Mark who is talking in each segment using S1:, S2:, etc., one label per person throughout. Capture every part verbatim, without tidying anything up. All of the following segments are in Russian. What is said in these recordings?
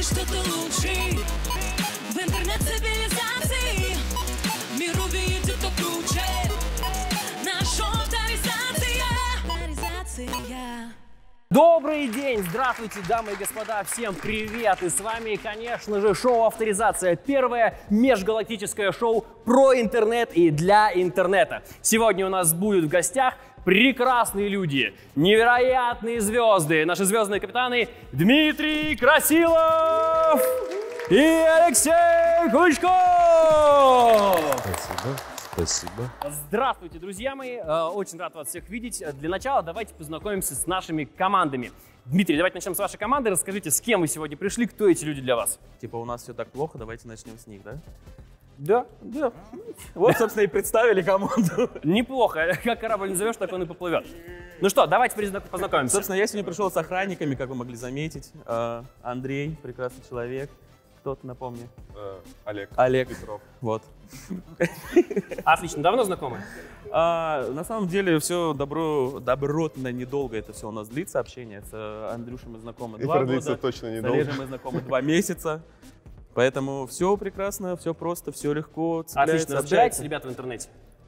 S1: что ты лучший в интернет-цивилизации. Мир увидит, кто круче. Наша авторизация. Авторизация.
S2: Добрый день! Здравствуйте, дамы и господа! Всем привет! И с вами, конечно же, шоу «Авторизация». Первое межгалактическое шоу про интернет и для интернета. Сегодня у нас будут в гостях прекрасные люди, невероятные звезды, наши звездные капитаны Дмитрий Красилов и Алексей Клычков!
S3: Спасибо. Спасибо.
S2: Здравствуйте, друзья мои! Очень рад вас всех видеть. Для начала давайте познакомимся с нашими командами. Дмитрий, давайте начнем с вашей команды. Расскажите, с кем вы сегодня пришли, кто эти люди для вас?
S4: Типа у нас все так плохо, давайте начнем с них, да?
S2: Да, да.
S4: Вот, собственно, и представили команду.
S2: Неплохо. Как корабль назовешь, так он и поплывет. Ну что, давайте познакомимся.
S4: Собственно, я сегодня пришел с охранниками, как вы могли заметить. Андрей, прекрасный человек. Кто-то, напомни.
S3: Олег.
S4: Олег.
S3: Петров.
S4: Вот.
S2: Отлично. Давно знакомы?
S4: А, на самом деле все добро, добротно, недолго это все у нас длится, общение. С Андрюшей мы знакомы
S3: И
S4: два
S3: продлится
S4: года.
S3: точно
S4: С
S3: недолго.
S4: Олежем мы знакомы два месяца. Поэтому все прекрасно, все просто, все легко.
S2: Отлично. Разбираетесь, ребята, в интернете?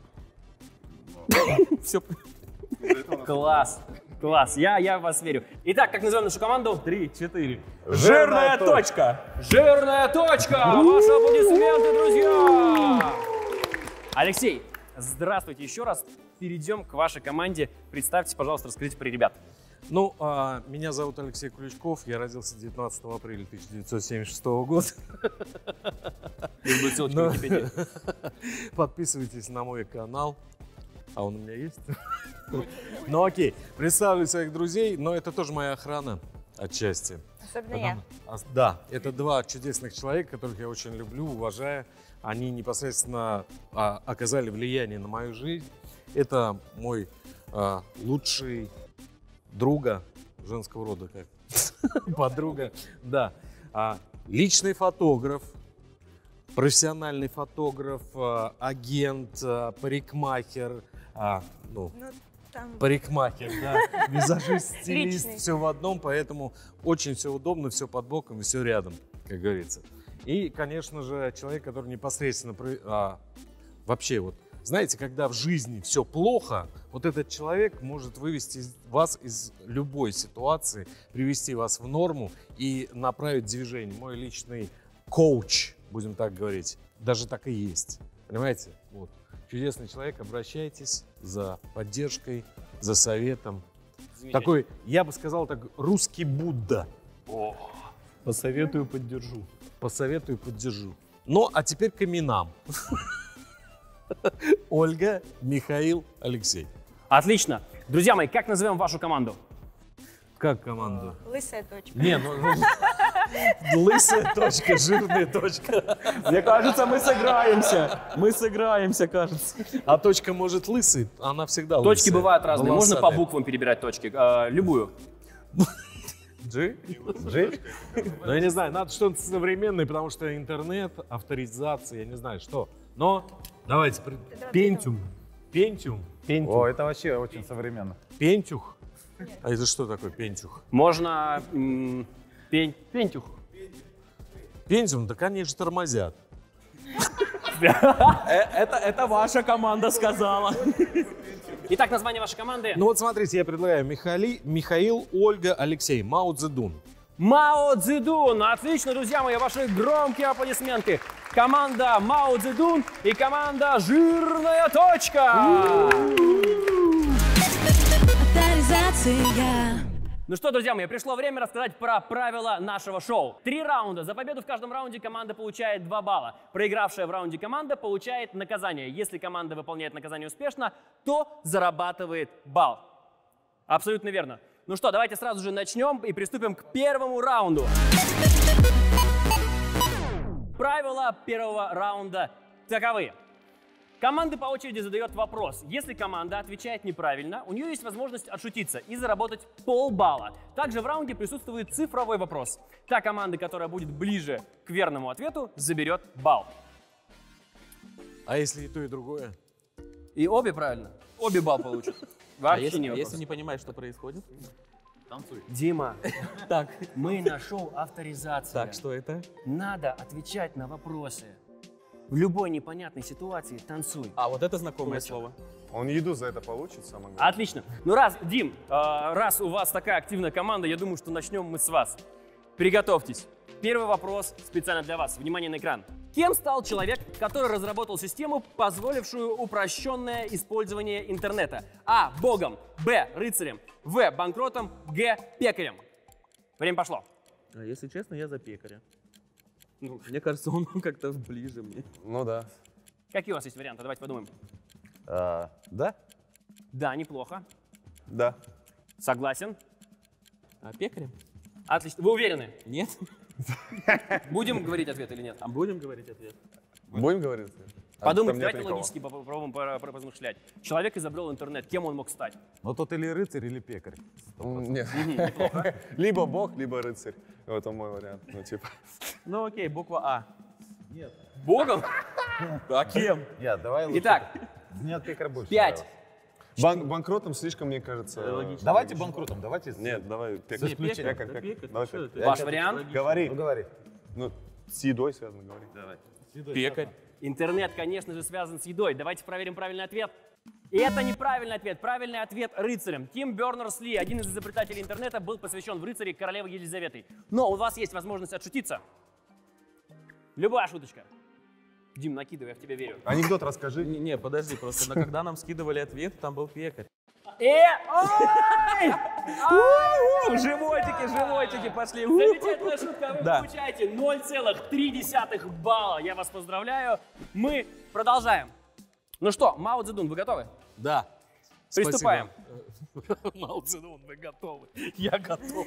S4: Все.
S2: Класс. Класс. Я, я в вас верю. Итак, как называем нашу команду?
S4: Три, четыре.
S3: Жирная
S4: точка.
S2: Жирная точка! Ваши аплодисменты, друзья! Алексей, здравствуйте еще раз. Перейдем к вашей команде. Представьте, пожалуйста, расскажите про ребят.
S5: Ну, а, меня зовут Алексей Клычков, я родился девятнадцатого апреля тысяча девятьсот семьдесят шестого года.
S2: Здесь будет ссылочка в Википедии.
S5: Подписывайтесь на мой канал. А он у меня есть? Ну окей, представлю своих друзей, но это тоже моя охрана отчасти.
S6: Особенно я.
S5: Да, это два чудесных человека, которых я очень люблю, уважаю. Они непосредственно а, оказали влияние на мою жизнь. Это мой а, лучший друга женского рода, как подруга, да. А, личный фотограф, профессиональный фотограф, а, агент, а, парикмахер, а, ну,
S6: Ну, там...
S5: парикмахер, да, визажист, стилист,
S6: Личный.
S5: все в одном, поэтому очень все удобно, все под боком и все рядом, как говорится. И, конечно же, человек, который непосредственно а, вообще вот, знаете, когда в жизни все плохо, вот этот человек может вывести вас из любой ситуации, привести вас в норму и направить движение. Мой личный коуч, будем так говорить, даже так и есть. Понимаете? Вот. Чудесный человек, обращайтесь за поддержкой, за советом. Такой, я бы сказал так, русский Будда.
S2: О,
S5: Посоветую, поддержу. Посоветую, поддержу. Ну, а теперь к именам. Ольга, Михаил, Алексей.
S2: отлично. Друзья мои, как назовем вашу команду?
S5: Как команду?
S6: Лысая точка.
S5: Не, ну, ну лысая точка, жирная точка.
S4: Мне кажется, мы сыграемся. Мы сыграемся, кажется.
S5: А точка может лысый, она всегда лысая.
S2: Точки бывают разные. Можно по
S5: Волосатая.
S2: буквам перебирать точки. Э, любую.
S5: Джи? Джи? Ну, я не знаю, надо что-то современное, потому что интернет, авторизация, я не знаю, что. Но давайте, при- Пентиум. Пентиум. Пентиум.
S3: О, это вообще очень современно.
S5: Пентюх. А это что такое пентюх?
S2: Можно м, пень, пентюх.
S5: Пентиум, да, конечно, тормозят.
S4: Это, это ваша команда сказала.
S2: Итак, название вашей команды.
S5: Ну вот смотрите, я предлагаю Михали, Михаил, Ольга, Алексей, Мао Цзэдун.
S2: Мао Цзэдун. Отлично, друзья мои, ваши громкие аплодисменты. Команда Мао Цзэдун и команда Жирная точка.
S1: Авторизация.
S2: Ну что, друзья мои, пришло время рассказать про правила нашего шоу. Три раунда. За победу в каждом раунде команда получает два балла. Проигравшая в раунде команда получает наказание. Если команда выполняет наказание успешно, то зарабатывает балл. Абсолютно верно. Ну что, давайте сразу же начнем и приступим к первому раунду. Правила первого раунда таковы. Команда по очереди задает вопрос. Если команда отвечает неправильно, у нее есть возможность отшутиться и заработать полбалла. Также в раунде присутствует цифровой вопрос. Та команда, которая будет ближе к верному ответу, заберет балл.
S5: А если и то, и другое?
S2: И обе правильно. Обе балл получат.
S4: А
S2: Вообще
S4: если,
S2: не
S4: а
S2: вопрос.
S4: если не понимаешь, что происходит?
S3: Танцуй.
S2: Дима,
S4: Так,
S2: мы на шоу «Авторизация».
S4: так, что это?
S2: Надо отвечать на вопросы. В любой непонятной ситуации танцуй.
S4: А, вот это знакомое
S2: Кулачок.
S4: слово.
S3: Он еду за это получит, самое главное.
S2: Отлично. Ну раз, Дим, э, раз у вас такая активная команда, я думаю, что начнем мы с вас. Приготовьтесь. Первый вопрос специально для вас. Внимание на экран. Кем стал человек, который разработал систему, позволившую упрощенное использование интернета? А. Богом. Б. Рыцарем. В. Банкротом. Г. Пекарем. Время пошло.
S4: А если честно, я за пекаря. Ну, мне кажется, он как-то ближе мне.
S3: Ну да.
S2: Какие у вас есть варианты? Давайте подумаем.
S3: А, да?
S2: Да, неплохо.
S3: Да.
S2: Согласен.
S4: А пекарем?
S2: Отлично. Вы уверены?
S4: Нет.
S2: Будем говорить ответ или нет?
S4: А будем говорить ответ?
S3: Будем говорить? А
S2: Подумайте,
S3: там нет
S2: давайте
S3: никого.
S2: логически попробуем пора- пора поразмышлять. Человек изобрел интернет. Кем он мог стать?
S5: Ну тот или рыцарь, или пекарь.
S3: М, Нет.
S2: Неплохо.
S3: Либо бог, либо рыцарь. Вот это мой вариант. Ну, типа.
S4: Ну окей, буква А.
S2: Богом?
S4: А кем?
S6: Нет, давай лучше.
S2: Итак,
S6: Мне от пекаря больше
S2: пять.
S3: Бан- банкротом слишком, мне кажется.
S6: нравилось. Давайте банкротом, давайте. с-
S3: Нет, давай пекарь.
S6: За исключением.
S3: Пекарь,
S4: Да
S3: пекарь.
S4: пекарь,
S3: Давай
S4: что
S3: пекарь.
S4: это?
S2: Ваш
S4: Это
S2: вариант?
S4: логично.
S6: Говори. Ну говори.
S3: Ну, с едой связано, говори.
S4: Давай. Пекарь.
S2: Интернет, конечно же, связан с едой. Давайте проверим правильный ответ. И это неправильный ответ. Правильный ответ — рыцарем. Тим Бернерс-Ли, один из изобретателей интернета, был посвящен в рыцаре королевы Елизаветы. Но у вас есть возможность отшутиться. Любая шуточка. Дим, накидывай, я в тебя верю.
S3: Анекдот расскажи.
S4: Не, не, подожди, просто но когда нам скидывали ответ, там был пекарь.
S2: Э, ой!
S4: У, Животики, животики пошли. У.
S2: Замечательная шутка, вы
S4: Да.
S2: получаете ноль целых три десятых балла. Я вас поздравляю. Мы продолжаем. Ну что, Мао Цзэдун, вы готовы?
S5: Да.
S2: Приступаем.
S5: Спасибо. Мао Цзэдун, вы готовы. Я готов.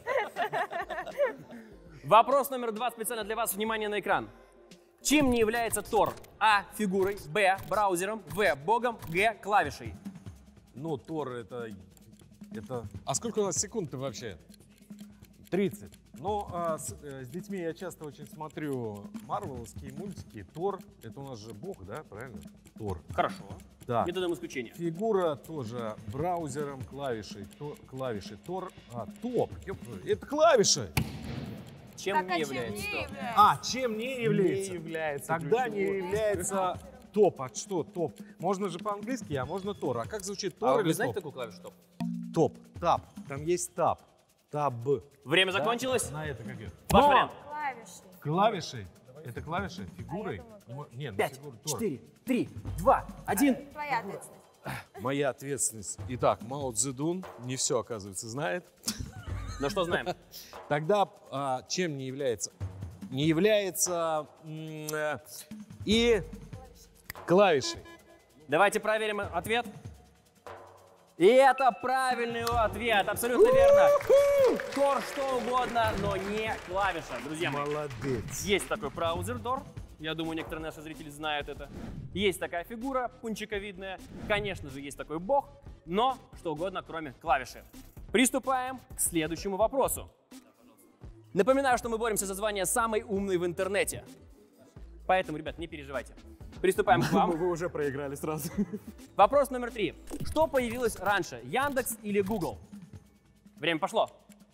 S2: Вопрос номер два специально для вас. Внимание на экран. Чем не является Тор? А. Фигурой. Б. Браузером. В. Богом. Г. Клавишей.
S5: Ну, Тор это... это... А сколько у нас секунд-то вообще? тридцать. Ну, а с, э, с детьми я часто очень смотрю марвеловские мультики. Тор, это у нас же бог, да, правильно? Тор.
S2: Хорошо.
S5: Да.
S2: Методом исключения.
S5: Фигура тоже браузером, клавишей, то, клавиши, Тор, а, топ, ёп, это клавиши.
S2: Чем
S7: Так,
S2: не
S7: а чем
S2: является
S7: не
S2: Тор?
S7: является?
S5: А, чем не является?
S4: Не является
S5: Тогда не
S4: ключевой.
S5: является топ. А что топ? Можно же по-английски, а можно Тор. А как звучит Тор
S2: А
S5: или
S2: вы знаете
S5: топ?
S2: такую клавишу топ?
S5: Топ, тап. Там есть тап. Таб.
S2: Время закончилось.
S5: На это как это?
S2: Ваш
S5: Но
S2: вариант.
S7: Клавиши.
S5: клавиши. Это клавиши фигурой?
S7: думаю,
S5: Не мо- Нет, ну
S2: Пять,
S5: фигура Тор.
S2: четыре, три, два, один.
S7: Твоя ответственность.
S5: Моя ответственность. Итак, Мао Цзэдун не все, оказывается, знает.
S2: Ну что знаем?
S5: Тогда а, чем не является? Не является м, э, и клавишей.
S2: Давайте проверим ответ. И это правильный ответ, абсолютно верно. Тор что угодно, но не клавиша, друзья мои.
S5: Молодец.
S2: Есть такой браузер Тор. Я думаю, некоторые наши зрители знают это. Есть такая фигура, пунчиковидная. Конечно же, есть такой бог, но что угодно, кроме клавиши. Приступаем к следующему вопросу. Напоминаю, что мы боремся за звание «Самый умный в интернете». Поэтому, ребят, не переживайте. Приступаем к вам.
S4: Вы уже проиграли сразу.
S2: Вопрос номер три. Что появилось раньше, Яндекс или Google? Время пошло.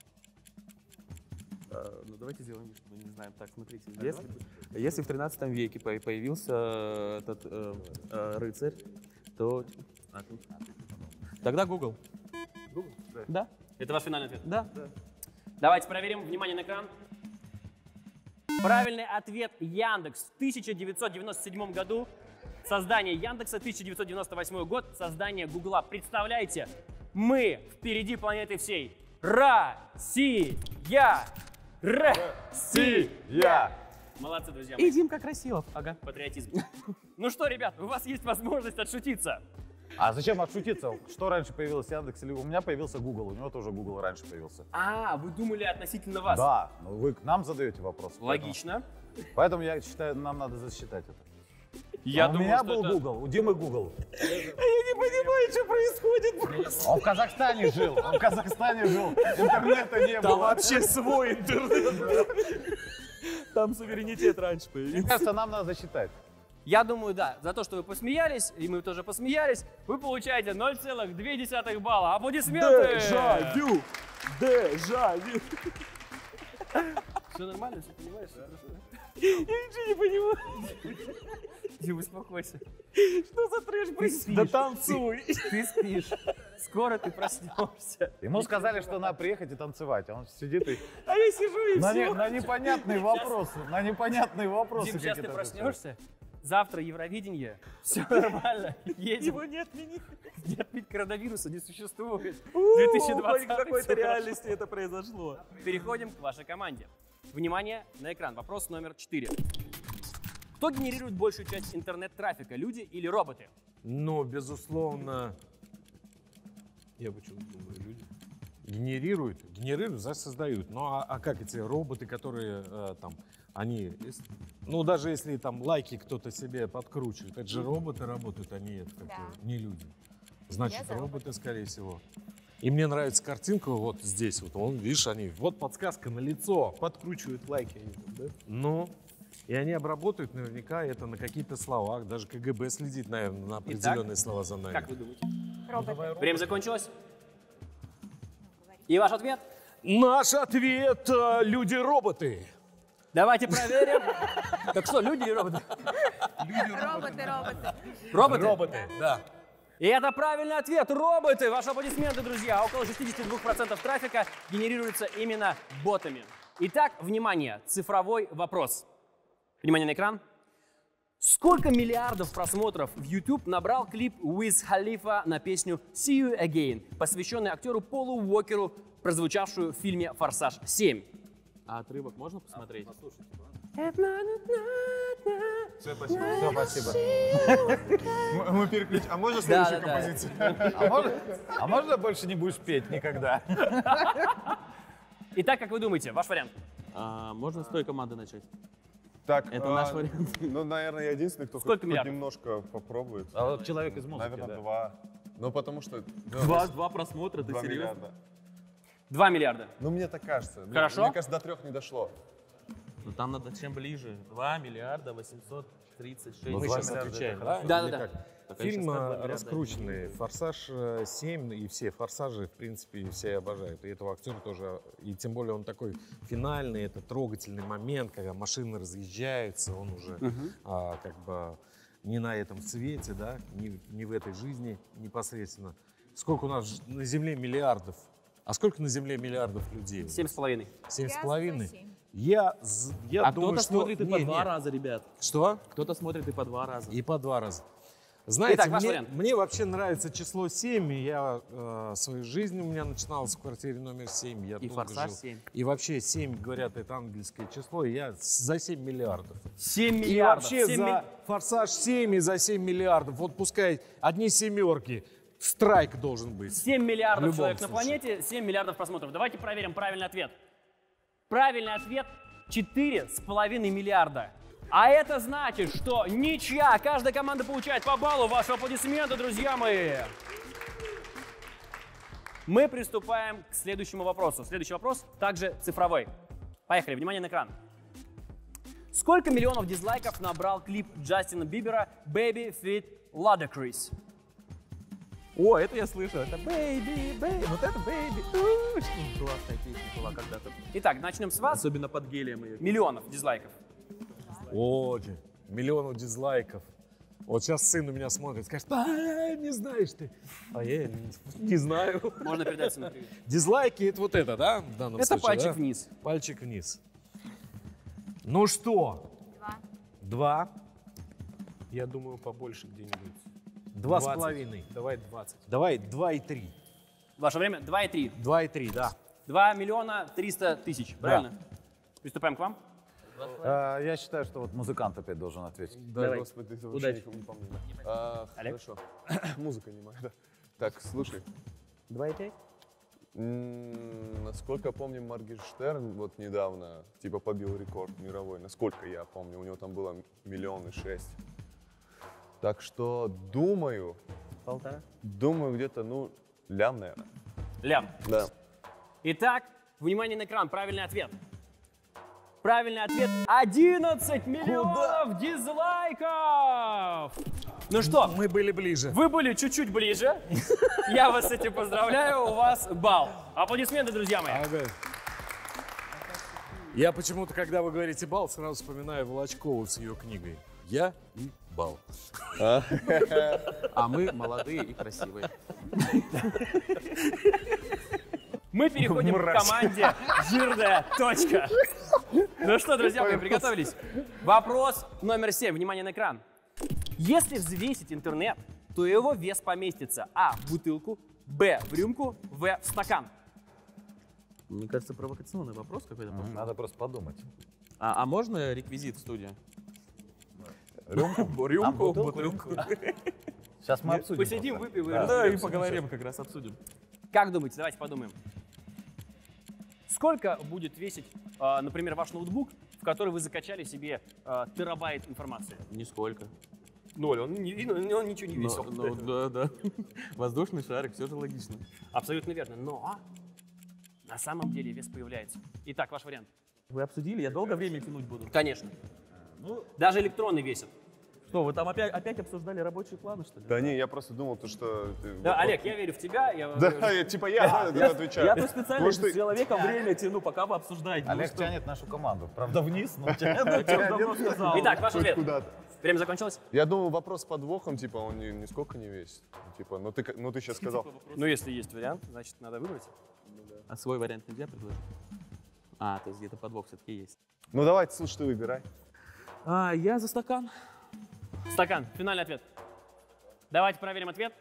S4: А, Ну давайте сделаем, вид, что мы не знаем. Так, смотрите, если, если в тринадцатом веке по- появился э, этот э, э, рыцарь, то а, тут- тогда Google.
S3: Google? Да.
S4: Да,
S2: Это ваш финальный ответ?
S4: да.
S2: Давайте проверим. Внимание на экран. Правильный ответ — Яндекс. В тысяча девятьсот девяносто седьмом году создание Яндекса, тысяча девятьсот девяносто восьмой год создание Гугла. Представляете, мы впереди планеты всей. Россия! Россия!
S3: Я.
S2: Молодцы, друзья мои.
S4: И Димка Красилов. Ага.
S2: Патриотизм. Ну что, ребят, у вас есть возможность отшутиться.
S6: А зачем отшутиться? Что раньше появилось, Яндекс или у меня появился Google? У него тоже Google раньше появился.
S2: А, вы думали относительно вас?
S6: Да, но вы к нам задаете вопрос.
S2: Логично.
S6: Поэтому, поэтому я считаю, нам надо засчитать это.
S2: Я
S6: А у
S2: думаю,
S6: меня
S2: что
S6: был
S2: это-
S6: Google, у Димы Google.
S4: Я не понимаю, что происходит.
S6: Он в Казахстане жил, он в Казахстане жил, интернета не
S4: Там
S6: было.
S4: вообще свой интернет. Там суверенитет раньше
S6: Мне
S4: появился.
S6: кажется, нам надо засчитать.
S2: Я думаю, да, за то, что вы посмеялись, и мы тоже посмеялись, вы получаете ноль целых две десятых балла. Аплодисменты!
S4: Дежавю. Дежавю.
S2: Все нормально, все понимаешь? Все хорошо, да?
S4: Я ничего не понимаю.
S2: Дима, успокойся.
S4: Что за трэш
S2: Ты
S4: происходит?
S2: спишь.
S6: Да танцуй.
S2: Ты спишь. Скоро ты проснешься.
S6: Ему сказали, что надо приехать и танцевать, а он сидит и
S4: А я сижу и
S6: на,
S4: все.
S6: не- на непонятные вопросы, на непонятные вопросы.
S2: Дим, сейчас ты
S6: какие-то отвечает.
S2: проснешься. Завтра Евровидение. Все нормально. Едем.
S4: Его не отмени.
S2: Нет, ведь коронавируса не существует.
S4: две
S2: две тысячи двадцатый
S4: В какой-то
S2: всё
S4: реальности это произошло.
S2: Переходим к вашей команде. Внимание на экран. Вопрос номер четыре. Кто генерирует большую часть интернет-трафика, люди или роботы?
S5: Ну, безусловно, я почему-то думаю, люди генерируют, генерируют, значит, создают. Ну, а, а как эти роботы, которые э, там, они, ес- ну, даже если там лайки кто-то себе подкручивает, это же роботы работают, они это как,
S7: Да.
S5: э, не люди. Значит,
S7: Я за
S5: роботы,
S7: роботов.
S5: скорее всего. И мне нравится картинка вот здесь, вот, он, видишь, они, вот подсказка на лицо.
S4: Подкручивают лайки они там, да?
S5: Ну, и они обработают наверняка это на какие-то словах. Даже КГБ следит, наверное, на определенные слова за нами.
S2: Как вы думаете?
S7: Роботы.
S2: Время закончилось. И ваш ответ?
S5: Наш ответ э, люди-роботы.
S2: Давайте проверим. Так что, люди или роботы?
S7: Роботы, роботы.
S2: Роботы?
S5: Роботы, да.
S2: И это правильный ответ. Роботы. Ваши аплодисменты, друзья. Около шестьдесят два процента трафика генерируется именно ботами. Итак, внимание, цифровой вопрос. Внимание на экран. Сколько миллиардов просмотров в YouTube набрал клип Уиз Халифа на песню See You Again, посвященный актеру Полу Уокеру, прозвучавшую в фильме «Форсаж семь»?
S4: А отрывок можно посмотреть?
S6: Все, спасибо. Все, спасибо.
S3: Мы, мы переключим. А можно
S2: Да,
S3: следующую
S2: да, да.
S3: композицию?
S6: А можно, а можно больше не будешь петь никогда?
S2: Итак, как вы думаете, ваш вариант?
S4: А, можно с той команды начать?
S3: Так,
S4: Это
S3: а,
S4: наш вариант.
S3: Ну, наверное, я единственный, кто
S2: Сколько
S3: хоть, хоть
S2: миллиардов?
S3: немножко попробует.
S6: А вот человек из музыки,
S3: Наверное,
S6: да.
S3: два. Ну, потому что... ну,
S4: Два, два просмотра, ты
S3: два
S4: серьезно?
S3: миллиарда.
S2: Два миллиарда.
S3: Ну, мне так кажется. Мне-
S2: Хорошо.
S3: Мне кажется, до трех не дошло.
S4: Ну там надо чем ближе. два миллиарда восемьсот тридцать шесть.
S5: Мы
S6: два
S5: сейчас
S6: миллиарда
S5: отвечаем,
S6: это
S5: да?
S6: хорошо.
S2: Да, да,
S5: Или
S2: да.
S5: как?
S4: Так, а сейчас
S5: Фильм
S4: как два
S5: э,
S4: миллиарда?
S5: раскрученный. «Форсаж э, семь» и все «Форсажи», в принципе, все обожают. И этого актера тоже. И тем более он такой финальный, это трогательный момент, когда машины разъезжаются, он уже а, как бы не на этом свете, да, не, не в этой жизни непосредственно. Сколько у нас ж- на Земле миллиардов? А сколько на Земле миллиардов людей?
S2: Семь с половиной.
S5: Семь с
S7: Я
S5: половиной?
S7: сто семь.
S5: Я, з- я
S4: А
S5: думаю,
S4: кто-то
S5: что...
S4: смотрит и по
S5: Не,
S4: два
S5: не.
S4: раза, ребят.
S5: Что?
S4: Кто-то смотрит и по два раза.
S5: И по два раза. Знаете,
S2: Итак, ваш
S5: мне,
S2: вариант.
S5: мне вообще нравится число семь. И я, э, свою жизнь у меня начиналась в квартире номер семь. Я
S4: И
S5: долго
S4: «Форсаж
S5: жил.
S4: семь».
S5: И вообще семь, говорят, это ангельское число. И я с- за семь миллиардов.
S2: Семь
S5: И
S2: миллиардов.
S5: вообще
S2: Семь
S5: за
S2: ми-
S5: «Форсаж семь» и за семь миллиардов. Вот пускай одни семерки. Страйк должен быть.
S2: семь
S5: В
S2: миллиардов
S5: любом
S2: человек на
S5: случае.
S2: планете, семь миллиардов просмотров. Давайте проверим правильный ответ. Правильный ответ – четыре с половиной миллиарда. А это значит, что ничья. Каждая команда получает по баллу. Ваши аплодисменты, друзья мои. Мы приступаем к следующему вопросу. Следующий вопрос также цифровой. Поехали, внимание на экран. Сколько миллионов дизлайков набрал клип Джастина Бибера «Baby Feet Ludacris»?
S4: О, это я слышу. Это baby, baby. Вот это baby. У, что классная песня была когда-то.
S2: Итак, начнем с вас.
S4: Особенно под гелием ее.
S2: Миллионов дизлайков.
S5: Очень. Миллионов дизлайков. Вот сейчас сын у меня смотрит, скажет, а, не знаешь ты. А я не, не знаю.
S2: Можно передать сыну привет.
S5: Дизлайки это вот это, да? В данном
S2: Это
S5: случае,
S2: пальчик
S5: да?
S2: вниз.
S5: Пальчик вниз. Ну что?
S7: Два.
S5: Два.
S8: Я думаю, побольше где-нибудь.
S5: Два с
S8: двадцать.
S5: половиной.
S8: Давай двадцать.
S5: Давай два и три.
S2: Ваше время два и три.
S5: Два и три, да.
S2: два миллиона триста тысяч, правильно? Приступаем к вам.
S6: А, я считаю, что вот музыкант опять должен ответить.
S3: Да,
S4: Давай.
S3: господи, это вообще
S4: Удачи.
S3: никому не помню. А,
S2: Олег?
S3: хорошо. Музыка не моя, да. Так, слушай.
S4: Два и пять?
S3: М, Насколько помню, Моргенштерн вот недавно типа побил рекорд мировой. Насколько я помню, у него там было миллион и шесть. Так что думаю,
S4: Полтора.
S3: думаю где-то, ну, лям, наверное.
S2: Лям.
S3: Да.
S2: Итак, внимание на экран, правильный ответ. Правильный ответ – одиннадцать миллионов дизлайков! Ну что,
S5: Мы были ближе.
S2: вы были чуть-чуть ближе. Я вас с этим поздравляю, у вас балл. Аплодисменты, друзья мои.
S5: Ага. Я почему-то, когда вы говорите бал, сразу вспоминаю Волочкову с ее книгой «Я и бал».
S4: А мы молодые и красивые.
S2: Мы переходим к команде «Жирная точка». Ну что, друзья мои, приготовились? Вопрос номер семь. Внимание на экран. Если взвесить интернет, то его вес поместится а. в бутылку, б. в рюмку, в. в стакан.
S4: Мне кажется, провокационный вопрос какой-то.
S6: М, Надо просто подумать.
S4: А, а можно реквизит в студию?
S6: Рюмку?
S4: Рюмку,
S6: бутылку?
S4: бутылку.
S6: Сейчас мы обсудим.
S2: Посидим,
S6: просто.
S2: выпьем и
S6: Да.
S4: Да, и
S2: разберемся.
S4: поговорим, как раз обсудим.
S2: Как думаете? Давайте подумаем. Сколько будет весить, э, например, ваш ноутбук, в который вы закачали себе э, терабайт информации?
S4: Нисколько.
S2: Ноль, он, не, он ничего не весил.
S4: Но- ну, да, да. Воздушный шарик, все же логично.
S2: Абсолютно верно. Но на самом деле вес появляется. Итак, ваш вариант.
S4: Вы обсудили? Я долго время тянуть буду.
S2: Конечно. Даже электроны весят.
S4: Что, вы там опять, опять обсуждали рабочие планы, что ли?
S3: Да не, я просто думал, то, что... ты
S2: Да,
S3: вопрос-
S2: Олег, я верю в тебя. Я...
S3: Да, я- типа я, да,
S4: Я,
S3: отвечаю.
S4: я тут специально
S3: Может,
S4: с
S3: ты-
S4: человеком время тяну, пока вы обсуждаете. Ну
S6: Олег
S4: что,
S6: тянет нашу команду. Правда, вниз, но тянет.
S4: я давно сказал.
S2: Итак, ваш
S3: Хоть
S2: ответ.
S3: куда-то.
S2: Время закончилось?
S3: Я думал, вопрос с подвохом, типа, он ни- нисколько не весит. Типа, ну ты, к- ну ты сейчас сказал.
S2: Ну, если есть вариант, значит, надо выбрать.
S4: А свой вариант нельзя предложить? А, то есть где-то подвох все-таки есть.
S3: Ну давайте, слушай, ты выбирай.
S4: А, я за стакан.
S2: Стакан. Финальный ответ. Давайте проверим ответ.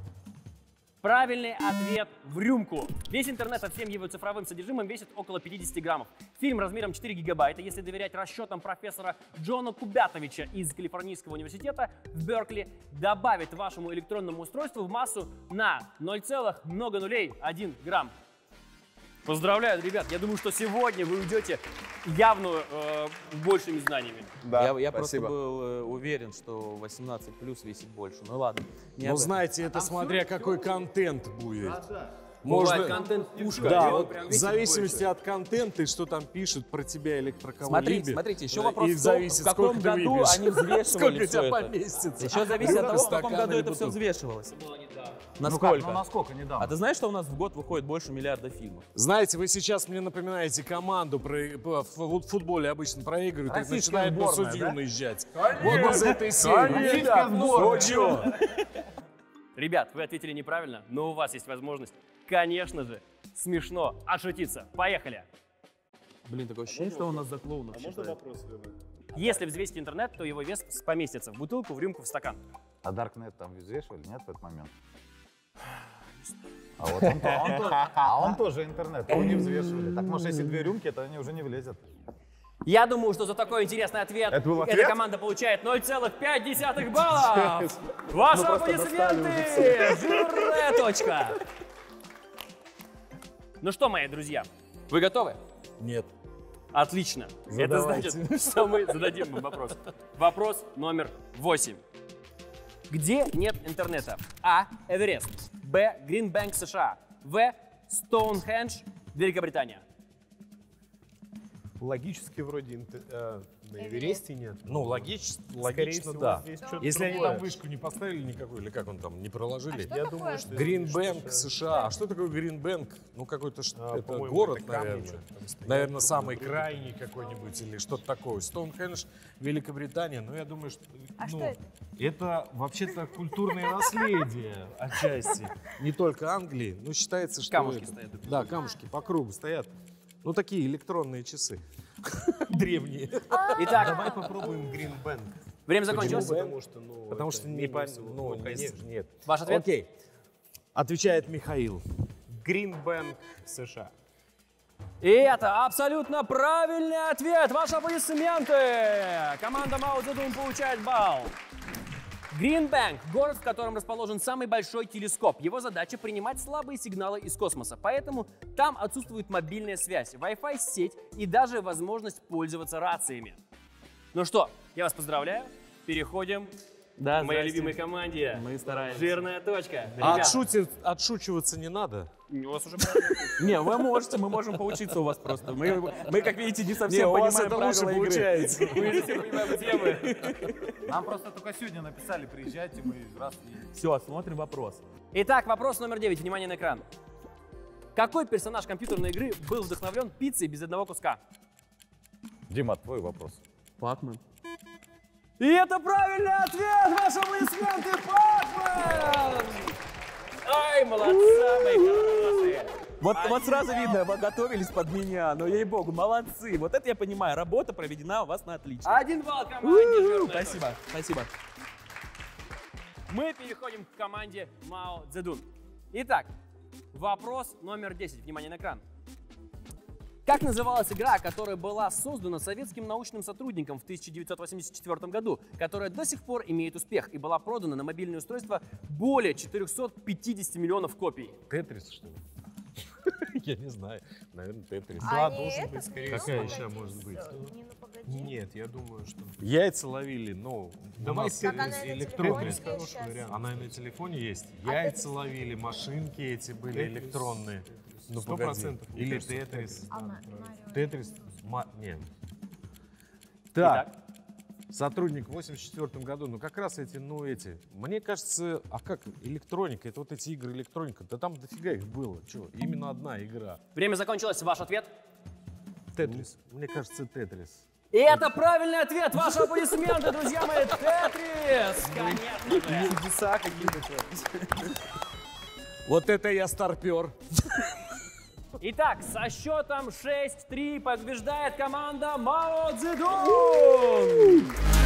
S2: Правильный ответ в рюмку. Весь интернет со всем его цифровым содержимым весит около пятидесяти граммов. Фильм размером четыре гигабайта, если доверять расчетам профессора Джона Кубятовича из Калифорнийского университета в Беркли, добавит вашему электронному устройству в массу на ноль целых много нулей один грамм. Поздравляю, ребят. Я думаю, что сегодня вы уйдете явно э, большими знаниями.
S3: Да,
S4: я я просто
S3: спасибо.
S4: был э, уверен, что восемнадцать плюс весит больше. Ну ладно. не
S5: Ну,
S4: об этом.
S5: знаете, это смотря какой контент будет.
S2: Бывает контент пушка. и
S5: Да,
S2: он
S5: вот
S2: прям
S5: в
S2: весит
S5: зависимости
S2: больше.
S5: от контента и что там пишут про тебя или про кого-либо.
S4: Смотрите, смотрите, еще
S5: э,
S4: вопрос
S5: и
S4: в том,
S5: зависит,
S4: в каком
S5: сколько ты
S4: году
S5: выпьешь.
S4: они взвешивали
S5: Сколько у
S4: всё
S5: тебя
S4: это.
S5: поместится.
S4: Еще зависит от
S5: Рюмка,
S4: того, в каком
S5: стакан
S4: году
S5: или
S4: это все
S5: бутылка.
S4: взвешивалось.
S6: Ну как,
S4: Насколько?
S6: ну насколько
S4: А
S6: недавно?
S4: ты знаешь, что у нас в год выходит больше миллиарда фильмов?
S5: Знаете, вы сейчас мне напоминаете команду про, по- в футболе обычно проигрывают, и
S6: Российская
S5: начинают на
S6: сборная,
S5: судью
S6: да?
S5: наезжать. Вот из этой серии.
S6: Российская сборная.
S5: Ну чё?
S2: Ребят, вы ответили неправильно, но у вас есть возможность, конечно же, смешно отшутиться. Поехали!
S4: Блин, такое ощущение, что у нас за клоунов считают.
S2: Если взвесить интернет, то его вес поместится в бутылку, в рюмку, в стакан.
S6: А Даркнет там взвешивали, нет, в этот момент? А вот он, то- он то- а он тоже интернет, его не взвешивали. Так может, если две рюмки, то они уже не влезят.
S2: Я думаю, что за такой интересный ответ,
S3: Это был
S2: эта
S3: ответ?
S2: команда получает ноль целых пять десятых баллов. Ваши аплодисменты! Жирная точка! Ну что, мои друзья, вы готовы?
S5: Нет.
S2: Отлично.
S5: Задавайте.
S2: Это значит, что мы зададим вам вопрос. Вопрос номер восемь. Где нет интернета? А. Эверест. Б. Гринбэнк, США. В. Стоунхендж, Великобритания.
S8: Логически вроде инте- э, на Эвересте нет.
S5: Ну, логично,
S8: Скорее
S5: логично,
S8: всего,
S5: да.
S8: здесь что-то
S5: Если они
S8: другое.
S5: там вышку не поставили никакую, или как он там, не проложили.
S8: Я думаю, что...
S5: Гринбэнк, США. А что такое Гринбэнк? Ну, какой-то ш-
S8: А,
S5: это
S8: по-моему,
S5: город,
S8: это камни
S5: наверное.
S8: что-то там стоят.
S5: Наверное, самый крайний какой-нибудь или что-то такое. Стоунхендж, Великобритания. Ну, я думаю, что...
S7: А
S5: ну,
S7: что это?
S5: Это вообще-то культурное наследие отчасти. Не только Англии, но считается, что...
S2: Камушки
S5: это-
S2: стоят.
S5: Да, камушки по кругу стоят. Ну, такие электронные часы. Древние.
S2: Итак,
S8: Давай попробуем Гринбэнк.
S2: время закончилось.
S8: Потому что, ну,
S5: Потому
S8: это
S5: что не
S8: менее
S5: по...
S8: всего.
S5: Ну,
S8: Ну, конечно.
S5: нет.
S2: Ваш ответ?
S5: Окей. Отвечает Михаил.
S8: Гринбэнк, США.
S2: И это абсолютно правильный ответ. Ваши аплодисменты. Команда Мао Цзэдун получает балл. Гринбэнк – город, в котором расположен самый большой телескоп. Его задача – принимать слабые сигналы из космоса. Поэтому там отсутствует мобильная связь, Wi-Fi сеть и даже возможность пользоваться рациями. Ну что, я вас поздравляю. Переходим
S4: Да,
S2: Моей
S4: здрасте.
S2: любимой команде.
S4: Мы стараемся.
S2: Жирная точка.
S5: А
S2: Ребят,
S5: отшути- отшучиваться не надо?
S2: у вас уже
S4: Не, вы можете, мы можем поучиться у вас просто. Мы, мы как видите, не совсем
S5: Не, у
S4: понимаем
S5: вас это лучше
S4: правила игры.
S5: получается.
S2: Мы же все понимаем, где мы.
S6: Нам просто только сегодня написали, приезжайте, мы раз и...
S4: Все, смотрим вопрос.
S2: Итак, вопрос номер девять. Внимание на экран. Какой персонаж компьютерной игры был вдохновлен пиццей без одного куска?
S6: Дима, твой вопрос.
S4: Пакмен.
S2: И это правильный ответ! Ваши аплодисменты, Пакмен! Ай, молодца, мои хорошие!
S4: Вот,
S2: Один
S4: вот сразу
S2: балл.
S4: видно, вы готовились под меня, но ей-богу, молодцы. Вот это я понимаю, работа проведена у вас на отлично.
S2: Один балл команде «Жирная
S4: Спасибо,
S2: точка».
S4: спасибо.
S2: Мы переходим к команде Мао Цзэдун. Итак, вопрос номер десять. Внимание на экран. Как называлась игра, которая была создана советским научным сотрудником в тысяча девятьсот восемьдесят четвёртом году, которая до сих пор имеет успех и была продана на мобильное устройство более четырёхсот пятидесяти миллионов копий?
S5: Тетрис, что ли? Я не знаю. Наверное, Тетрис.
S7: А
S8: Да,
S7: не
S8: должен
S7: этот,
S8: быть, скорее
S7: ну,
S5: Какая
S7: погоди,
S5: еще может быть?
S7: Не, ну погоди.
S8: Нет, я думаю, что...
S5: Яйца ловили, ну,
S8: Давай
S5: у нас
S7: Как она на
S8: электронный
S7: телефоне
S8: хороший
S7: сейчас?
S8: вариант.
S5: она и на телефоне есть.
S7: А
S5: Яйца
S7: Тетрис?
S5: ловили, машинки эти были
S8: Тетрис.
S5: электронные. Ну,
S8: Сто
S5: погоди.
S8: процентов. мне
S5: Или
S8: кажется,
S5: Тетрис.
S7: А, Ма- Марио.
S5: Тетрис. Ма... Нет.
S2: Итак,
S5: Так, сотрудник в восемьдесят четвёртом году, ну как раз эти, ну эти. Мне кажется, а как электроника, это вот эти игры электроника, да там дофига их было. Че, именно одна игра.
S2: время закончилось. Ваш ответ?
S5: Тетрис. Мне кажется, Тетрис.
S2: И это правильный ответ! Ваши аплодисменты, друзья мои! Тетрис! Конечно же!
S4: Чудеса какие-то.
S5: Вот это я старпер.
S2: Итак, со счетом шесть три побеждает команда Мао Цзэдун!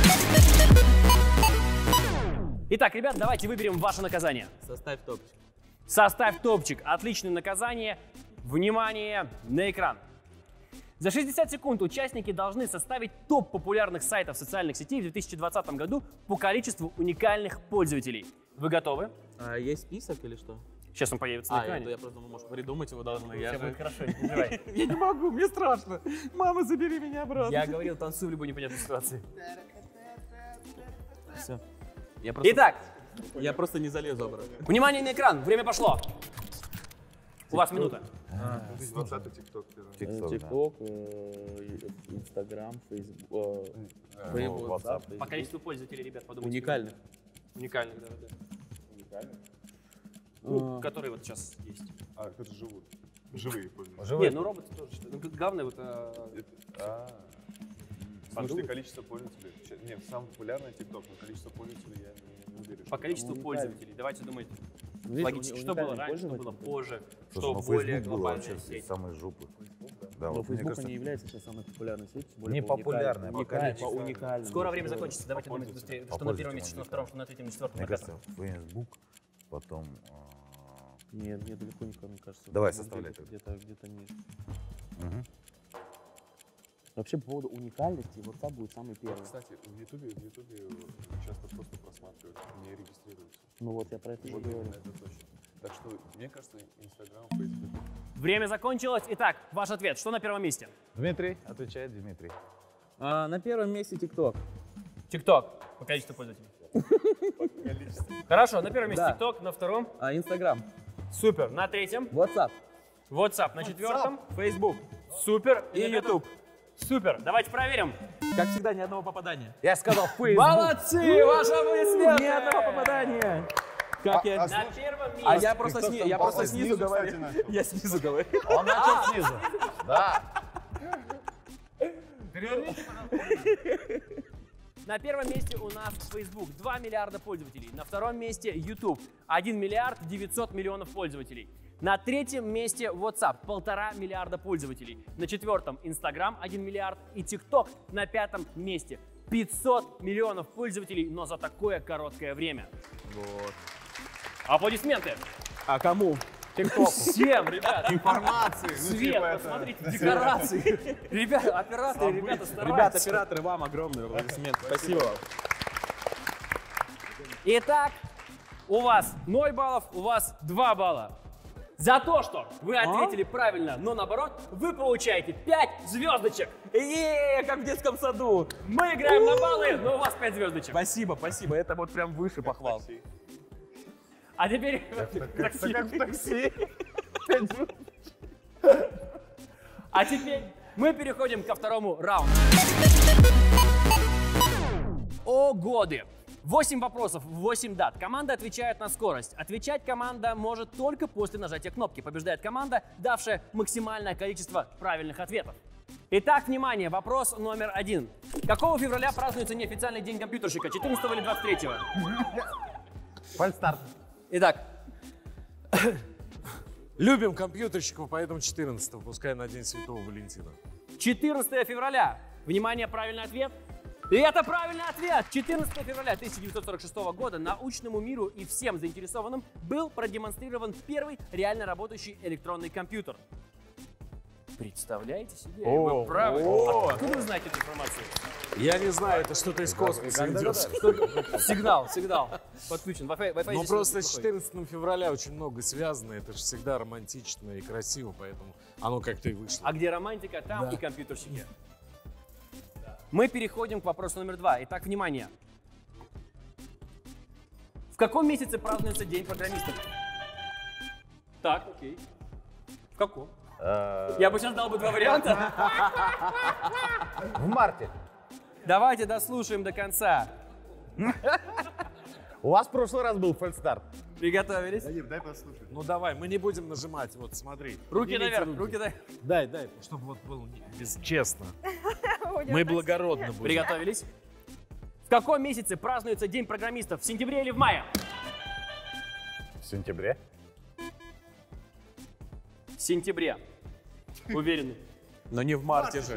S2: Итак, ребят, давайте выберем ваше наказание.
S4: Составь топчик.
S2: Составь топчик. Отличное наказание. Внимание на экран. За шестьдесят секунд участники должны составить топ популярных сайтов социальных сетей в две тысячи двадцатом году по количеству уникальных пользователей. Вы готовы?
S4: А есть список или что?
S2: Сейчас он появится на
S4: А,
S2: экране.
S4: я, я просто думал, может, придумать его должны. Я,
S2: Все
S4: же-
S2: будет хорошо, не переживай.
S4: я не могу, мне страшно. Мама, забери меня обратно.
S2: Я говорил, танцуй в любой непонятной ситуации.
S4: Все. Я просто,
S2: Итак,
S4: я просто не залезу обратно.
S2: внимание на экран. Время пошло. У вас минута.
S3: двадцатый ТикТок. первый.
S6: ТикТок, да.
S4: ТикТок, Инстаграм, Фейсбук,
S6: ну, WhatsApp.
S2: По количеству пользователей, ребят, подумайте.
S4: Уникальных.
S2: Уникальных, да, да.
S3: Уникальный?
S2: Ну, которые вот сейчас есть.
S3: А, это живут. Живые пользователи.
S6: Живой.
S2: Не, ну роботы тоже. что- Ну, главное вот... а,
S3: А, в смысле количество пользователей? Ща- Нет, самый популярный ТикТок, но количество пользователей я не, не уверен.
S2: По количеству
S4: Уникальный.
S2: пользователей. Давайте думать
S4: Видите,
S2: логически,
S4: уни-
S2: что было
S4: уникальный
S2: раньше, что было
S4: пользователь.
S2: позже,
S6: Слушай,
S2: что
S6: ну
S2: более
S6: Facebook был
S2: глобальная
S6: вообще
S2: сеть.
S6: самой жопы. Да,
S4: Но
S6: вот, мне
S4: Facebook
S6: кажется,
S4: не является сейчас самой популярной сетью. тем более
S6: Не
S4: по
S6: популярной,
S4: уникальной.
S6: по
S4: Уникальной, по
S6: количеству.
S4: уникальному.
S2: Скоро время закончится. Давайте думать
S3: пользователям.
S2: быстрее,
S6: По
S2: что на первом
S6: пользователям
S2: месте, что на
S6: уникально.
S2: втором, что на третьем, на четвертом,
S6: мне
S2: на пятом.
S6: кажется, Facebook, потом... а,
S4: Нет, нет, далеко не, мне кажется.
S6: Давай,
S4: Facebook
S6: составляй
S4: где-то,
S6: тогда.
S4: где-то, где-то ниже.
S6: мгм.
S4: Вообще, по поводу уникальности, WhatsApp будет самый первый.
S3: Кстати, в Ютубе, в Ютубе часто просто просматривают, не регистрируются.
S4: Ну вот, я про это же
S3: Вот
S4: говорю.
S3: именно, это точно. Так что, мне кажется, Инстаграм, Фейсбук.
S2: Время закончилось. Итак, ваш ответ. Что на первом месте?
S6: Дмитрий, отвечает Дмитрий.
S4: А, на первом месте ТикТок.
S2: ТикТок. По количеству пользователей. Хорошо, на первом месте
S4: Да.
S2: ТикТок, на втором.
S4: А, Инстаграм.
S2: Супер. На третьем.
S4: WhatsApp.
S2: WhatsApp. На четвертом.
S4: Facebook.
S2: Супер.
S4: И
S2: на пятом?
S4: YouTube.
S2: Супер. Давайте проверим.
S4: Как всегда, ни одного попадания.
S6: Я сказал Facebook.
S2: Молодцы! Ваши аплодисменты!
S4: Ни одного попадания. Как я...
S2: На первом месте.
S4: А я просто, сни- я просто
S3: снизу,
S4: снизу
S3: кстати,
S4: говорю.
S3: начал.
S4: Я снизу говорю.
S6: Он начал снизу. Да.
S2: На первом месте у нас Facebook, два миллиарда пользователей. На втором месте YouTube, один миллиард девятьсот миллионов пользователей. На третьем месте WhatsApp, полтора миллиарда пользователей. На четвертом Instagram, один миллиард. И TikTok на пятом месте, пятьсот миллионов пользователей, но за такое короткое время.
S4: Вот.
S2: Аплодисменты!
S4: А кому?
S2: Всем, ребят!
S3: Информации, ну
S2: Свет,
S3: типа это...
S2: посмотрите, декорации. Ребята, операторы, ребята
S4: Ребята,
S2: стараются.
S4: операторы, вам огромный аплодисмент. Спасибо вам.
S2: Итак, у вас ноль баллов, у вас два балла. За то, что вы ответили правильно, но наоборот, вы получаете пять звездочек.
S4: Е, как в детском саду.
S2: Мы играем на баллы, но у вас пять звездочек.
S4: Спасибо, спасибо. Это вот прям выше похвал.
S2: А теперь...
S6: Как в такси.
S2: А теперь мы переходим ко второму раунду. О годы. восемь вопросов, восемь дат. Команда отвечает на скорость. Отвечать команда может только после нажатия кнопки. Побеждает команда, давшая максимальное количество правильных ответов. Итак, внимание, вопрос номер один. Какого февраля празднуется неофициальный день компьютерщика? четырнадцатого или двадцать третьего?
S6: Фальстарт.
S2: Итак,
S5: Любим компьютерщиков, поэтому четырнадцатого, пускай на День Святого Валентина.
S2: четырнадцатого февраля. Внимание, правильный ответ. И это правильный ответ! четырнадцатого февраля тысяча девятьсот сорок шестого года научному миру и всем заинтересованным был продемонстрирован первый реально работающий электронный компьютер. Представляете себе?
S6: О,
S2: Вы правы.
S6: о.
S2: Откуда вы знаете эту информацию?
S5: Я не знаю, это что-то из космоса идет.
S2: Сигнал, сигнал. Подключен. Wi-Fi, Wi-Fi
S5: Но
S2: здесь
S5: просто
S2: не
S5: с
S2: выходит.
S5: четырнадцатого февраля очень много связано, это же всегда романтично и красиво, поэтому оно как-то и вышло.
S2: А где романтика, там и компьютерщики. Мы переходим к вопросу номер два. Итак, внимание. В каком месяце празднуется День программистов? Так, окей. В каком? Я бы сейчас дал бы два варианта.
S6: В марте.
S2: Давайте дослушаем до конца.
S6: У вас в прошлый раз был фальстарт.
S2: Приготовились?
S5: Ну давай, мы не будем нажимать, вот смотри.
S2: Руки
S5: Поднимите
S2: наверх,
S5: руки.
S2: руки наверх.
S5: Дай, дай, чтобы вот было не- без- честно. Мы благородно будем.
S2: Приготовились? В каком месяце празднуется День программистов? В сентябре или в мае?
S6: В сентябре.
S2: В сентябре. Уверены.
S4: Но не в марте же.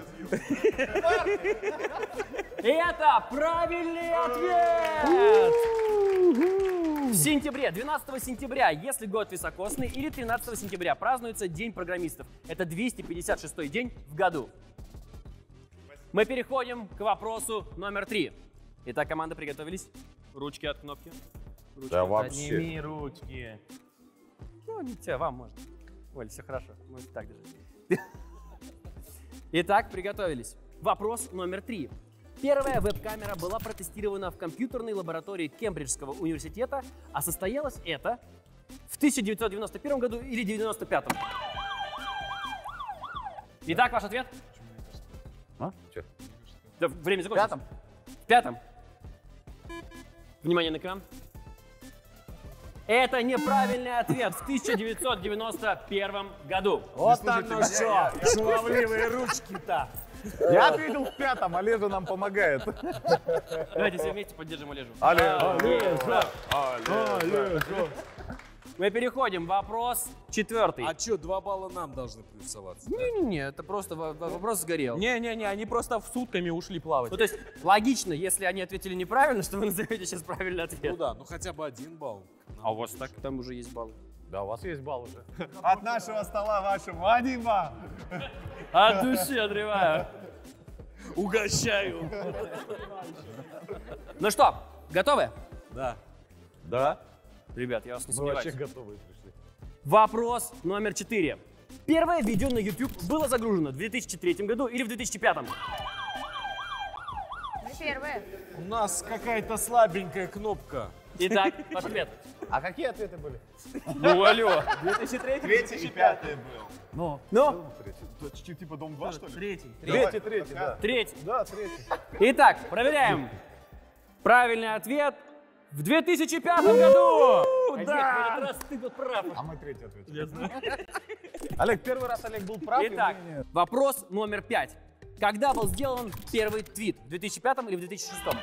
S2: И это правильный ответ! В сентябре, двенадцатого сентября, если год високосный, или тринадцатого сентября празднуется День программистов. Это двести пятьдесят шестой день в году. Мы переходим к вопросу номер три. Итак, команда, приготовились? Ручки от кнопки. Ручки
S6: Да
S2: от-
S6: вообще.
S4: Подними ручки.
S2: Ну, не те, вам можно. Оль, все хорошо, можете так держать. Итак, приготовились. Вопрос номер три. Первая веб-камера была протестирована в компьютерной лаборатории Кембриджского университета, а состоялось это в тысяча девятьсот девяносто первом году или девяносто пятом. Итак, ваш ответ?
S6: А? Че?
S2: Да, время закончилось.
S6: Пятом?
S2: В пятом. Внимание на экран. Это неправильный ответ в тысяча девятьсот девяносто первом году.
S5: Вот оно что, шаловливые ручки-то.
S6: Я ответил в пятом, Олежа нам помогает.
S2: Давайте все вместе поддержим Олежу.
S6: Олежа.
S2: Мы переходим. Вопрос четвертый.
S5: А что, два балла нам должны плюсоваться?
S2: Не-не-не, это просто во- во- вопрос сгорел.
S4: Не-не-не, они просто в сутками ушли плавать.
S2: Ну, то есть, логично, если они ответили неправильно, что вы назовете сейчас правильный ответ.
S5: Ну да, ну хотя бы один балл.
S2: А у вас так? Там уже есть баллы.
S6: Да, у вас есть балл уже.
S3: От нашего стола вашему анима.
S2: От души отрываю.
S5: Угощаю.
S2: Ну что, готовы?
S5: Да.
S6: Да?
S2: Ребят, я вас не
S6: Мы вообще
S2: сомневаюсь.
S6: готовы пришли.
S2: Вопрос номер четыре. Первое видео на YouTube было загружено в две тысячи третьем году или в две тысячи пятом?
S7: Первое.
S5: У нас какая-то слабенькая кнопка.
S2: Итак, ваш ответ.
S6: А какие ответы были?
S2: Ну, алло.
S4: две тысячи третий,
S3: Третий и пятый был.
S6: Ну,
S2: Ну,
S3: Типа дом два, что ли?
S4: третий.
S6: третий, третий, да.
S2: третий.
S6: Да, третий.
S2: Итак, проверяем. Правильный ответ в две тысячи пятом году. Олег, в этот раз ты был прав.
S6: А мы третий ответил. Олег, первый раз Олег был прав. и
S2: Итак,
S6: мы нет.
S2: вопрос номер пять. Когда был сделан первый твит? В две тысячи пятом или в две тысячи шестом?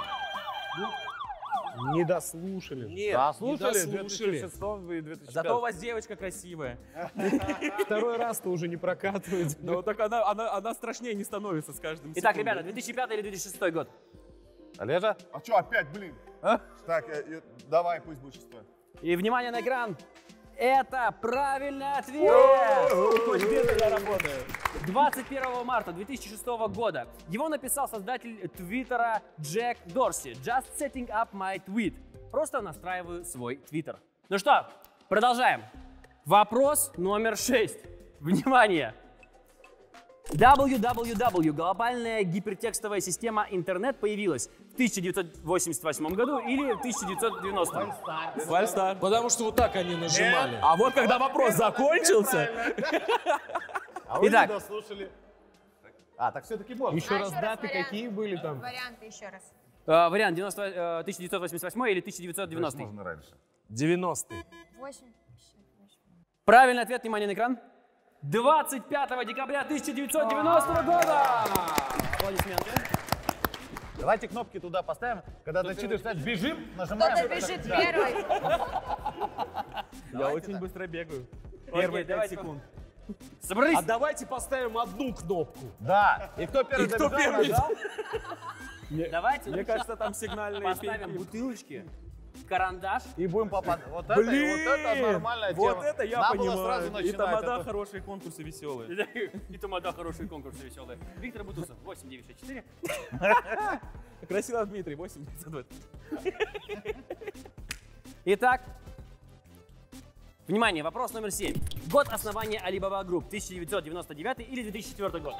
S8: Не дослушали.
S5: Нет,
S6: Да,
S5: не
S6: слушали, в две
S5: дослушали.
S6: тысячи шестом и две тысячи пятом.
S4: Зато у вас девочка красивая.
S8: Второй раз-то уже не прокатывает.
S4: Ну так она, она, она страшнее не становится с каждым
S2: Итак,
S4: секундой.
S2: ребята, две тысячи пятый или две тысячи шестой год?
S6: Олежа?
S3: А что, опять, блин?
S6: А?
S3: Так, э, э, давай, пусть будет шестой.
S2: И внимание на экран. Это правильный ответ!
S4: Хоть где-то я работаю.
S2: двадцать первого марта две тысячи шестого года его написал создатель твиттера Джек Дорси. Just setting up my tweet. Просто настраиваю свой твиттер. Ну что, продолжаем. Вопрос номер шесть. Внимание! дабл ю дабл ю дабл ю, глобальная гипертекстовая система интернет, появилась в тысяча девятьсот восемьдесят восьмом году или в тысяча девятьсот девяностом?
S4: Фальстарт.
S5: Потому что вот так они нажимали.
S4: А вот когда вопрос закончился,
S6: А вы
S2: Итак.
S6: не дослушали. А, так все-таки можно.
S8: Еще
S7: А,
S8: раз
S7: еще
S8: даты
S7: вариант.
S8: какие были там?
S7: Варианты еще раз.
S2: Э, вариант девяносто, э, тысяча девятьсот восемьдесят восьмой или тысяча девятьсот девяностый?
S6: Можно раньше.
S5: девяностые.
S7: Восемь.
S2: Правильный ответ, внимание на экран. двадцать пятого декабря тысяча девятьсот девяностого года! Аплодисменты.
S6: Давайте кнопки туда поставим. Когда зачитываешь, значит, бежим, нажимаем.
S7: Кто-то бежит первый.
S4: я очень быстро бегаю.
S2: Окей,
S4: Первые пять
S2: давайте.
S4: секунд.
S2: Собрались?
S5: А давайте поставим одну кнопку.
S6: Да. И кто первый
S5: И кто
S6: добежал,
S5: первый?
S6: нажал?
S2: Давайте
S4: Мне кажется, там сигнальные
S2: поставим
S4: пеньки.
S2: бутылочки, карандаш.
S6: И будем попадать. Вот это,
S4: Блин!
S6: вот это нормальная
S4: Вот
S6: тема.
S4: это я
S6: Надо было
S4: понимаю.
S6: сразу
S4: И
S6: начинать.
S4: тамада
S6: это.
S4: хорошие конкурсы веселые.
S2: И тамада хорошие конкурсы веселые. Виктор Бутусов, восемь девять шесть четыре.
S4: Красиво, Дмитрий, восемь девятьсот двадцать.
S2: Итак, внимание, вопрос номер семь. Год основания Alibaba Group, тысяча девятьсот девяносто девятый или две тысячи четвёртый год?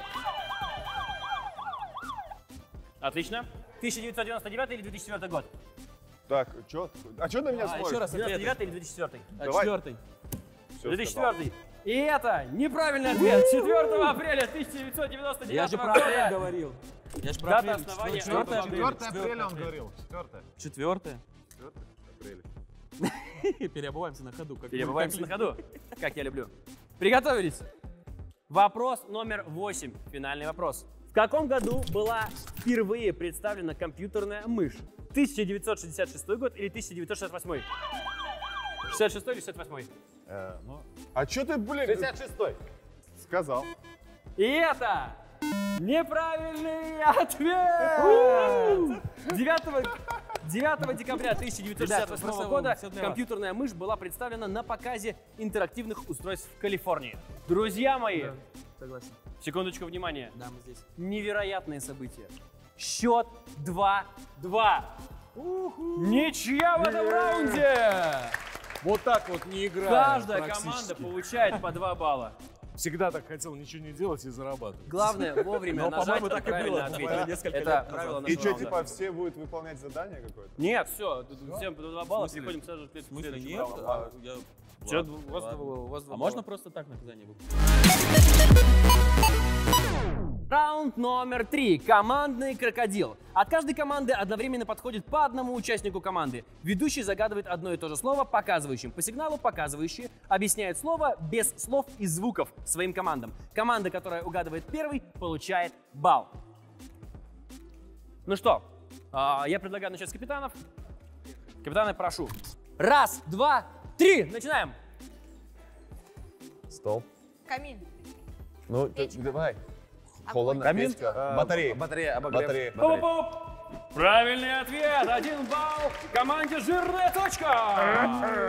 S2: Отлично. тысяча девятьсот девяносто девятый или две тысячи четвёртый год?
S3: Так, что? А что на меня
S4: А,
S3: смотришь?
S4: еще раз
S2: девяносто
S4: ответы.
S2: девятый или две тысячи четвёртый?
S4: А,
S3: Давай.
S4: Четвертый.
S3: Всё
S2: две тысячи
S3: сказал.
S2: четвёртый. И это неправильный ответ. четвёртого апреля тысяча девятьсот девяносто
S4: Я же
S2: девятого
S4: про апрель
S2: года.
S4: говорил. Я же про
S2: Дата
S4: апрель.
S2: основания
S4: Четвёртое
S2: Alibaba.
S4: апреля.
S6: четвёртое апреля он говорил. четвёртое.
S4: Четвертое. Переобуваемся на ходу. как-
S2: Перебываемся
S4: как
S2: на ходу, как я люблю. Приготовились? Вопрос номер восемь. Финальный вопрос. В каком году была впервые представлена компьютерная мышь? тысяча девятьсот шестьдесят шестой год или тысяча девятьсот шестьдесят восьмой? шестьдесят шестой или шестьдесят восьмой?
S6: Э, ну,
S3: А что ты, блин,
S6: шестьдесят шестой.
S3: сказал?
S2: И это неправильный ответ! девятого декабря тысяча девятьсот шестьдесят восьмого
S4: Ребята,
S2: года
S4: всё для вас.
S2: компьютерная мышь была представлена на показе интерактивных устройств в Калифорнии. Друзья мои,
S4: Согласен.
S2: секундочку внимания.
S4: Да, мы здесь.
S2: Невероятные события. Счет два-два. Ничья в этом раунде!
S5: Вот так вот не играя.
S2: Каждая
S5: практически.
S2: команда получает по два балла.
S5: Всегда так хотел ничего не делать и зарабатывать.
S2: Главное вовремя
S4: Но,
S2: нажать
S4: по-моему,
S2: и
S4: так и
S2: правильно
S4: было.
S2: ответить.
S4: Буквально несколько
S2: Это
S4: лет
S2: правило
S4: назад.
S3: И
S2: нашего
S3: что,
S2: раунда.
S3: типа, все будут выполнять задание какое-то?
S2: Нет, все, всем по два балла,
S4: смысле?
S2: переходим сразу к
S4: В смысле,
S2: следующему
S4: нет?
S2: раунду.
S4: А, я-
S2: Чё,
S4: Ладно,
S2: у вас
S4: ладно.
S2: два- у вас два
S4: А
S2: балла.
S4: можно просто так наказание выполнить?
S2: Раунд номер три. Командный крокодил. От каждой команды одновременно подходит по одному участнику команды. Ведущий загадывает одно и то же слово показывающим. По сигналу показывающий объясняет слово без слов и звуков своим командам. Команда, которая угадывает первый, получает балл. Ну что, а, я предлагаю начать с капитанов. Капитаны, прошу. Раз, два, три. Начинаем.
S3: Стол.
S7: Камин.
S3: Ну, т-
S7: Печка.
S3: давай.
S7: Огонь.
S3: Холодно.
S6: Камин?
S3: Печка.
S6: Э,
S3: Батарея.
S6: Батарея, обогрев.
S3: Батарея.
S2: Пуп-пуп. Правильный ответ. Один балл команде «Жирная точка».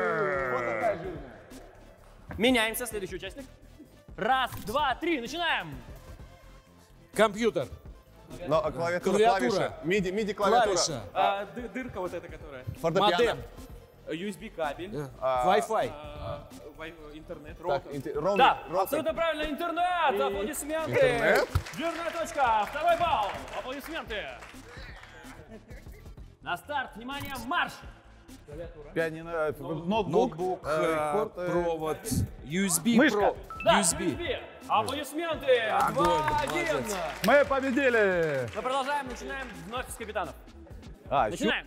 S2: Меняемся. Следующий участник. Раз, два, три. Начинаем.
S5: Компьютер.
S3: Но а клавиатура,
S5: Клавиатура.
S3: клавиша. Миди, миди клавиатура.
S5: Клавиша.
S4: А, ды- дырка вот эта, которая.
S3: Фортепиано.
S5: Модем.
S4: ю эс би кабель.
S5: э,
S3: А,
S5: Wi-Fi.
S4: а, вай- интернет.
S3: Так,
S4: роутер.
S3: инте- роуминг,
S2: Да,
S3: роутер.
S2: абсолютно правильно. Интернет. Аплодисменты.
S3: Интернет?
S2: «Жирная точка». Второй балл. Аплодисменты. На старт. Внимание. Марш.
S6: Пианино, э, ноутбук,
S5: Ноутбук,
S6: э,
S5: э,
S6: рекорд, э,
S5: провод, ю эс би,
S6: Мышка.
S5: про-
S2: Да,
S5: ю эс би.
S2: ю эс би. Аплодисменты. два-один.
S5: молодец.
S6: Мы победили!
S2: Мы продолжаем. Начинаем вновь с капитанов.
S6: А, еще
S2: Начинаем.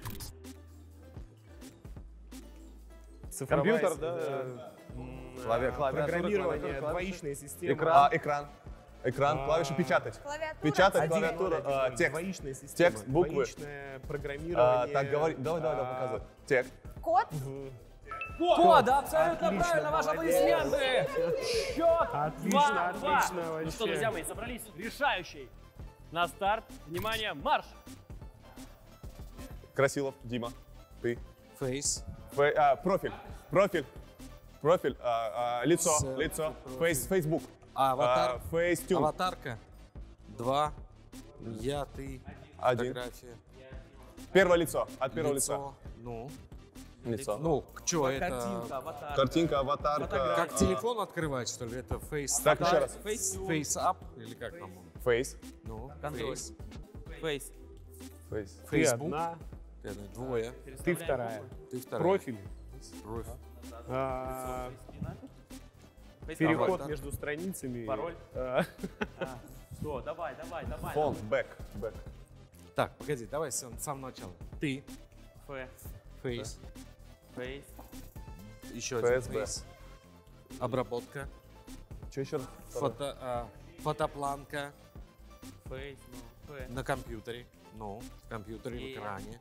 S6: компьютер, да? Клавия, клавиатура,
S8: Программирование,
S6: клавиатура,
S8: двоичные системы.
S3: А, экран. Экран, клавишу печатать.
S7: Клавиатура.
S3: Печатать,
S8: Один,
S3: клавиатура,
S8: один,
S3: а,
S8: один.
S3: текст.
S8: Двоичные системы.
S3: Текст, буквы.
S8: Двоичное
S3: А,
S8: программирование.
S3: так, говори, давай, давай, давай,
S8: а,
S3: показывай. Текст.
S7: Код.
S2: Код, абсолютно
S8: Отлично,
S2: правильно, ваши
S8: молодец.
S2: аплодисменты. Счет
S8: Отлично,
S2: два-два.
S8: отлично
S2: Ну
S8: вообще.
S2: что, друзья мои, собрались решающий. На старт, внимание, марш.
S3: Красилов, Дима. Ты.
S5: Фейс.
S3: Фе- а, профиль. Профиль. Профиль. а, а, лицо.
S5: С-
S3: Лицо. Фейс, Фейсбук.
S5: Аватар.
S3: А, Фейстюн.
S5: Аватарка. Два. Я, ты.
S3: Один.
S5: Фотография.
S3: Первое лицо. От первого лица.
S5: Лицо. Ну.
S3: Лицо.
S5: Ну, что это?
S4: Картинка, аватар.
S3: Картинка, аватарка.
S5: Как
S3: а,
S5: телефон открывать, что ли? Это face...
S3: Так, еще раз.
S4: Фейс.
S5: Face up или как там? он?
S3: Фейс.
S5: Ну,
S4: Контроль.
S5: face.
S4: Фейс.
S3: Фейс.
S8: Ты
S5: Facebook.
S8: одна,
S5: Ты одна, двое.
S8: ты вторая.
S5: Ты вторая.
S8: Профиль.
S5: Профиль.
S8: а,
S4: Фейс.
S8: Переход
S5: Аватар.
S8: между страницами.
S4: Пароль.
S8: а,
S4: Что, давай, давай, давай.
S3: Фон, бэк. Бэк.
S5: Так, погоди, давай с с самого начала. Ты,
S4: Ф.
S5: face,
S4: Фейс.
S5: еще один
S3: ФСБ.
S5: face. Обработка,
S3: Что еще раз?
S5: фото, а, фотопланка
S4: Фейс. Ну, Ф.
S5: на компьютере. Ну, в компьютере, в
S4: И.
S5: экране.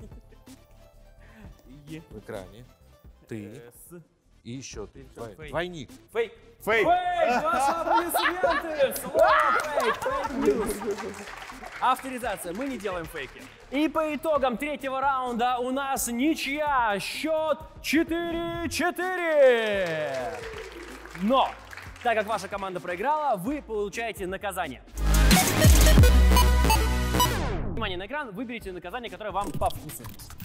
S4: Е.
S5: В экране. Ты
S4: С.
S5: и еще ты.
S4: Ты что,
S5: Двой-
S4: фейк?
S5: Двойник.
S4: Фейк.
S3: Фейк.
S2: Фейк! Ваши аплодисменты! Слово фейк! Фейк-ньюс! Авторизация. Мы не делаем фейки. И по итогам третьего раунда у нас ничья. Счет четыре-четыре. Но, так как ваша команда проиграла, вы получаете наказание. Внимание на экран. Выберите наказание, которое вам по вкусу.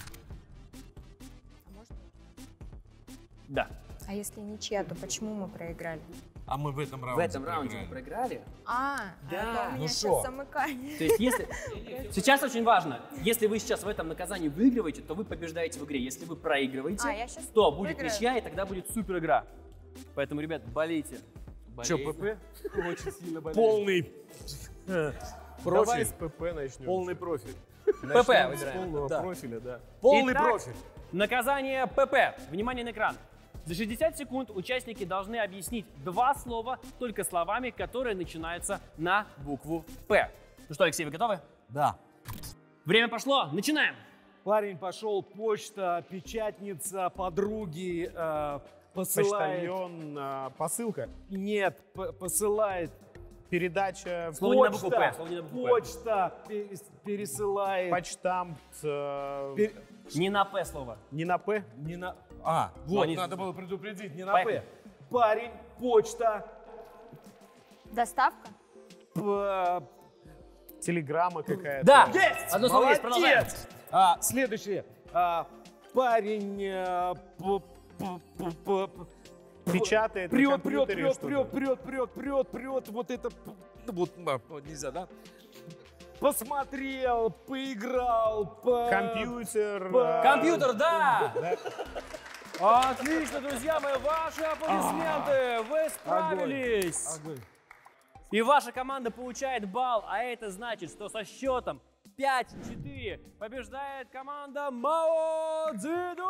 S2: Да.
S7: А если ничья, то почему мы проиграли?
S5: А мы в этом
S2: В
S5: раунде
S2: этом раунде мы
S5: проиграли.
S2: проиграли.
S7: А,
S2: Да.
S7: это у
S2: Ну
S7: меня
S5: шо?
S7: сейчас замыкание.
S2: То есть, если... Сейчас очень важно, если вы сейчас в этом наказании выигрываете, то вы побеждаете в игре. Если вы проигрываете,
S7: А, я щас
S2: то будет
S7: выиграю.
S2: ничья, и тогда будет супер игра. Поэтому, ребят, болейте.
S5: Че, ПП?
S8: Очень сильно болеет.
S5: Полный
S8: Давай
S5: профиль.
S8: с ПП начнем.
S5: Полный профиль.
S2: ПП
S8: Начнем с
S2: выбираем.
S8: полного
S5: Да.
S8: профиля, да.
S5: Полный
S2: Итак,
S5: профиль.
S2: Наказание ПП. Внимание на экран. За шестьдесят секунд участники должны объяснить два слова только словами, которые начинаются на букву П. Ну что, Алексей, вы готовы?
S5: Да.
S2: Время пошло. Начинаем.
S8: Парень пошел, почта, печатница, подруги, э, посылает... Почтальон, э, посылка? Нет, п- посылает передача...
S2: Слово не на
S8: почта,
S2: букву П, слово не на букву П.
S8: почта перес- пересылает... Почтамт... э, пер-
S2: Не на П слово.
S8: Не на П?
S5: Не на... А, вот,
S2: они-
S5: надо было предупредить, не на
S2: Поехали.
S5: П.
S8: Парень, почта,
S7: Доставка?
S8: п- телеграмма какая-то.
S2: Да!
S8: Есть!
S2: Одно слово есть, продолжаем.
S8: Молодец! А, следующее. А, парень э, п- п- п- п- п- печатает на
S5: Прет, прет,
S8: компьютере
S5: прет,
S8: что-то.
S5: прет, прет, прет, прет, прет. Вот это... п- ну, Вот, а, вот нельзя, да?
S8: Посмотрел, поиграл, по... Компьютер.
S5: А,
S8: э,
S2: Компьютер, да! Отлично, друзья мои, ваши аплодисменты! Вы справились! И ваша команда получает балл, а это значит, что со счетом пять-четыре побеждает команда Мао Цзэдун!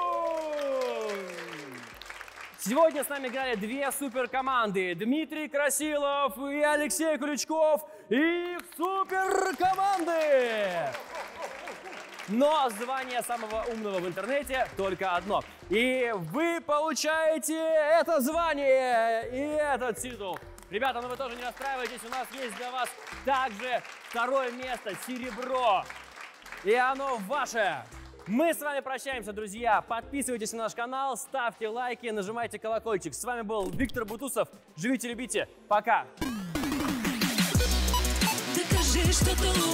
S2: Сегодня с нами играли две суперкоманды. Дмитрий Красилов и Алексей Крючков. И их суперкоманды! Но звание самого умного в интернете только одно. И вы получаете это звание и этот титул. Ребята, ну вы тоже не расстраивайтесь, у нас есть для вас также второе место, серебро. И оно ваше. Мы с вами прощаемся, друзья. Подписывайтесь на наш канал, ставьте лайки, нажимайте колокольчик. С вами был Виктор Бутусов. Живите, любите. Пока.
S1: Докажи, что ты лучше.